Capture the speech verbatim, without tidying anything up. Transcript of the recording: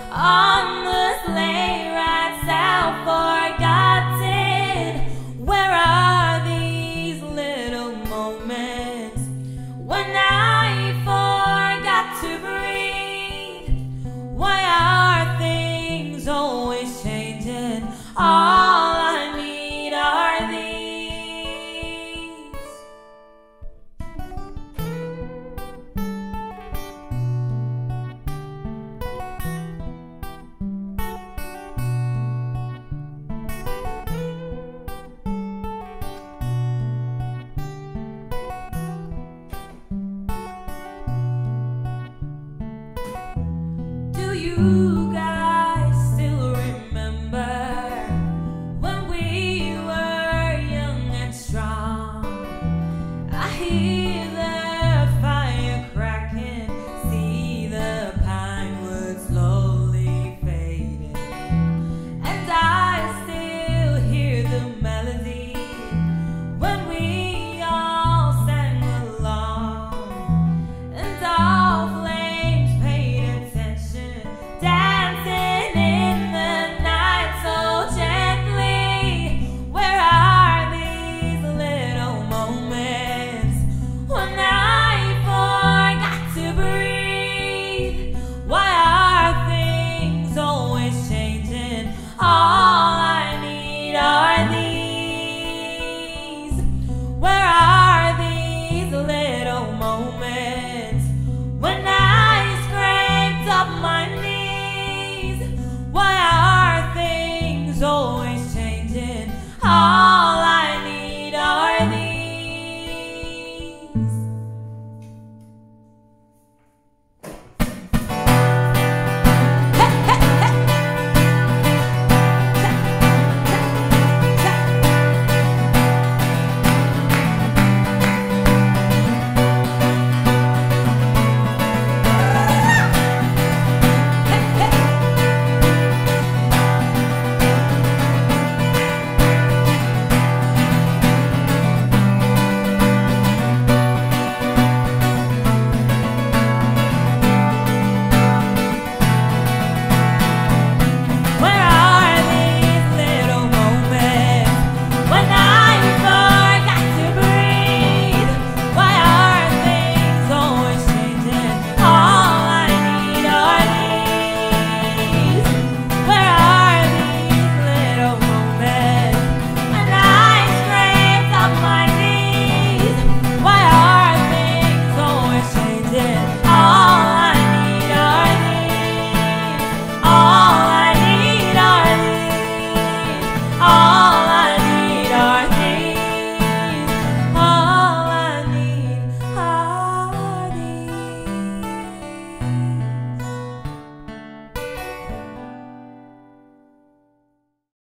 on the sleigh rides out forgotten. Where are these little moments when I forgot to breathe? Why are things always changing? All I need are these. Do you guys still remember when we were young and strong? I hear the fire cracking, see the pine wood slowly fading, and I still hear the melody when we all sang along, and all flames paid attention, dancing in the night so gently. Where are these little moments when I forgot to breathe? Why are things always changing? All I need are these. Where are these little moments when I scraped up my knees? Why